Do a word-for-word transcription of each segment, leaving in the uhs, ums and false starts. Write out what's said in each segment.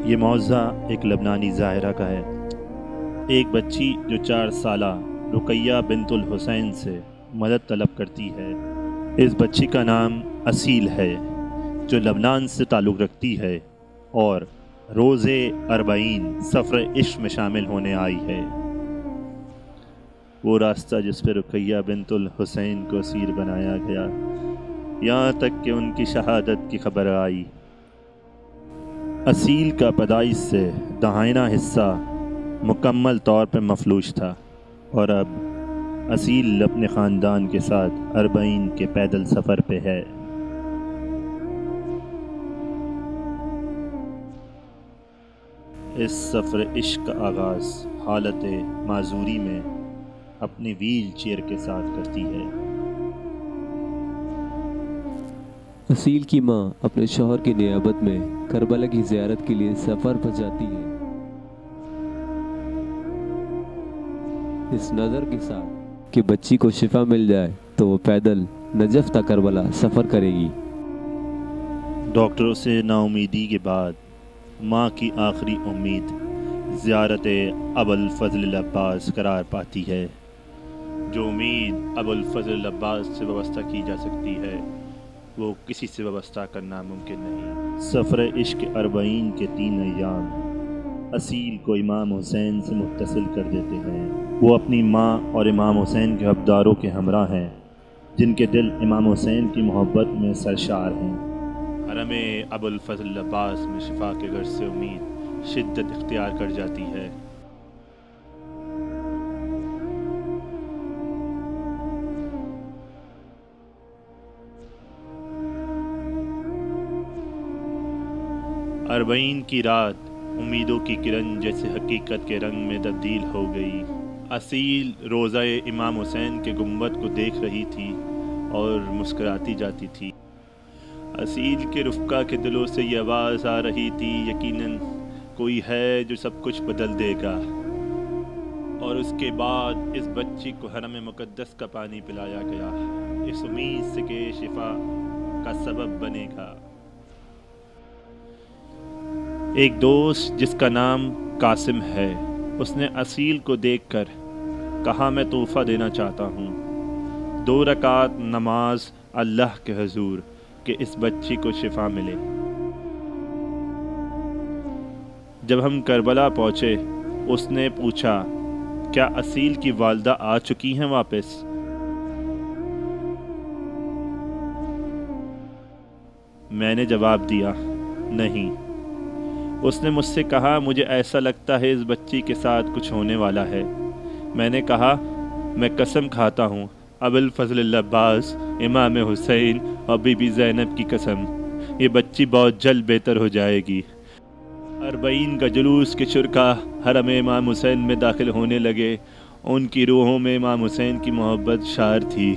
یہ معجزہ ایک لبنانی ظاہرہ کا ہے۔ ایک بچی جو چار سالہ رقیہ بنت الحسین سے مدد طلب کرتی ہے۔ اس بچی کا نام اصیل ہے جو لبنان سے تعلق رکھتی ہے اور روزے اربعین سفر عشق میں شامل ہونے آئی ہے۔ وہ راستہ جس پہ رقیہ بنت الحسین کو اسیر بنایا گیا، یہاں تک کہ ان کی شہادت کی خبر آئی۔ اصیل کا پیدائش سے داہنہ حصہ مکمل طور پر مفلوج تھا اور اب اصیل اپنے خاندان کے ساتھ اربعین کے پیدل سفر پہ ہے۔ اس سفر عشق کا آغاز حالت معذوری میں اپنی ویل چیئر کے ساتھ کرتی ہے۔ اصیل کی ماں اپنے شوہر کی نیابت میں کربلا کی زیارت کے لیے سفر پر جاتی ہے، اس نظر کے ساتھ کہ بچی کو شفا مل جائے تو وہ پیدل نجف تا کربلا سفر کرے گی۔ ڈاکٹروں سے نا امیدی کے بعد ماں کی آخری امید زیارت ابل فضلل عباس قرار پاتی ہے۔ جو امید ابل فضلل عباس سے وابستہ کی جا سکتی ہے وہ کسی سے وابستہ کرنا ممکن نہیں۔ سفر عشق اربعین کے تین ایام اصیل کو امام حسین سے متصل کر دیتے ہیں۔ وہ اپنی ماں اور امام حسین کے حبداروں کے ہمراہ ہیں جن کے دل امام حسین کی محبت میں سرشار ہیں۔ حرم ابو الفضل عباس میں شفا کے غرض سے امید شدت اختیار کر جاتی ہے۔ اربعین کی رات امیدوں کی کرن جیسے حقیقت کے رنگ میں تبدیل ہو گئی۔ اصیل روضہ امام حسین کے گنبد کو دیکھ رہی تھی اور مسکراتی جاتی تھی۔ اصیل کے رفقا کے دلوں سے یہ آواز آ رہی تھی، یقیناً کوئی ہے جو سب کچھ بدل دے گا، اور اس کے بعد اس بچی کو حرم مقدس کا پانی پلایا گیا، اس امید سے کہ شفا کا سبب بنے گا۔ ایک دوست جس کا نام قاسم ہے، اس نے اصیل کو دیکھ کر کہا میں تحفہ دینا چاہتا ہوں، دو رکعت نماز اللہ کے حضور کہ اس بچی کو شفا ملے۔ جب ہم کربلا پہنچے اس نے پوچھا کیا اصیل کی والدہ آ چکی ہیں واپس؟ میں نے جواب دیا نہیں۔ اس نے مجھ سے کہا مجھے ایسا لگتا ہے اس بچی کے ساتھ کچھ ہونے والا ہے۔ میں نے کہا میں قسم کھاتا ہوں ابو الفضل عباس، امام حسین اور بی بی زینب کی قسم، یہ بچی بہت جلد بہتر ہو جائے گی۔ اربعین کا جلوس کے شرکا حرم امام حسین میں داخل ہونے لگے۔ ان کی روحوں میں امام حسین کی محبت شار تھی۔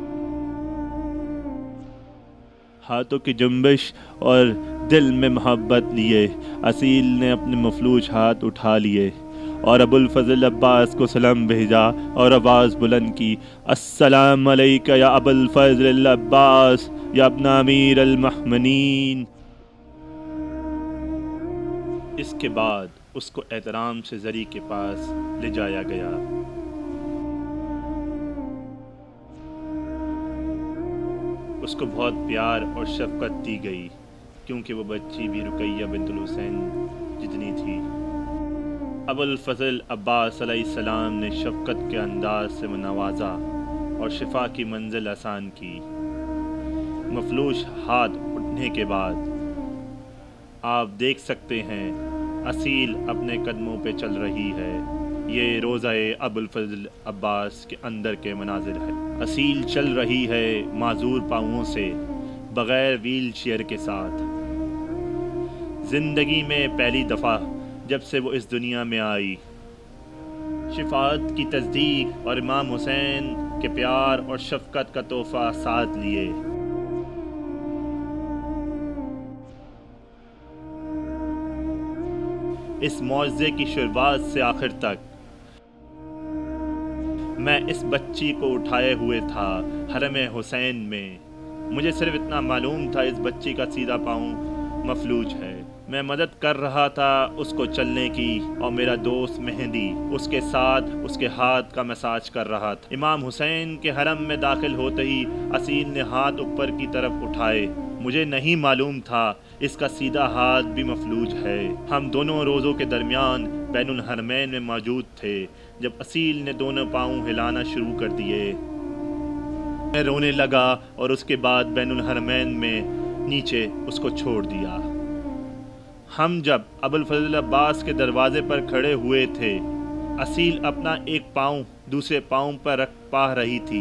ہاتھوں کی جنبش اور دل میں محبت لیے اصیل نے اپنے مفلوج ہاتھ اٹھا لیے اور ابو الفضل عباس کو سلام بھیجا اور آواز بلند کی، السلام علیکہ یا ابو الفضل عباس یا ابن امیر المؤمنین۔ اس کے بعد اس کو احترام سے زری کے پاس لے جایا گیا۔ اس کو بہت پیار اور شفقت دی گئی کیونکہ وہ بچی بھی رقیہ بنت الحسین جتنی تھی۔ ابو الفضل عباس علیہ السلام نے شفقت کے انداز سے نوازا اور شفا کی منزل آسان کی۔ مفلوج ہاتھ اٹھنے کے بعد آپ دیکھ سکتے ہیں اصیل اپنے قدموں پہ چل رہی ہے۔ یہ روضہ ابو الفضل عباس کے اندر کے مناظر ہے۔ اصیل چل رہی ہے معذور پاؤں سے، بغیر ویل چیئر کے ساتھ۔ زندگی میں پہلی دفعہ جب سے وہ اس دنیا میں آئی، شفاعت کی تصدیق اور امام حسین کے پیار اور شفقت کا تحفہ ساتھ لیے۔ اس معجزے کی شروعات سے آخر تک میں اس بچی کو اٹھائے ہوئے تھا حرم حسین میں۔ مجھے صرف اتنا معلوم تھا اس بچی کا سیدھا پاؤں مفلوج ہے، मैं मदद कर रहा था उसको चलने की और मेरा दोस्त मेहंदी उसके साथ उसके हाथ का मसाज कर रहा था। इमाम हुसैन के हरम में दाखिल होते ही असील ने हाथ ऊपर की तरफ उठाए। मुझे नहीं मालूम था इसका सीधा हाथ भी मफलूज है। हम दोनों रोज़ों के दरमियान बैनुल हरमैन में मौजूद थे जब असील ने दोनों पाँव हिलाना शुरू कर दिए। मैं रोने लगा और उसके बाद बैनुल हरमैन में नीचे उसको छोड़ दिया। हम जब अबुल फजल अब्बास के दरवाजे पर खड़े हुए थे, असील अपना एक पाँव दूसरे पाँव पर रख पा रही थी।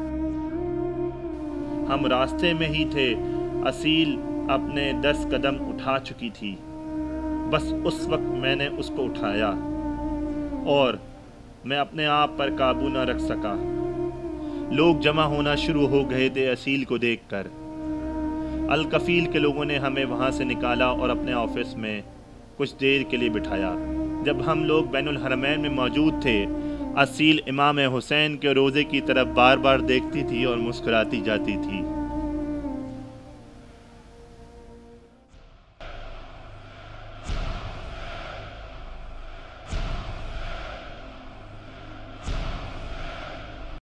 हम रास्ते में ही थे। असील अपने दस कदम उठा चुकी थी। बस उस वक्त मैंने उसको उठाया और मैं अपने आप पर काबू न रख सका। लोग जमा होना शुरू हो गए थे असील को देखकर। अल कफील के लोगों ने हमें वहाँ से निकाला और अपने ऑफिस में कुछ देर के लिए बिठाया। जब हम लोग बैनुल हरमैन में मौजूद थे, असील इमाम हुसैन के रोज़े की तरफ बार बार देखती थी और मुस्कुराती जाती थी।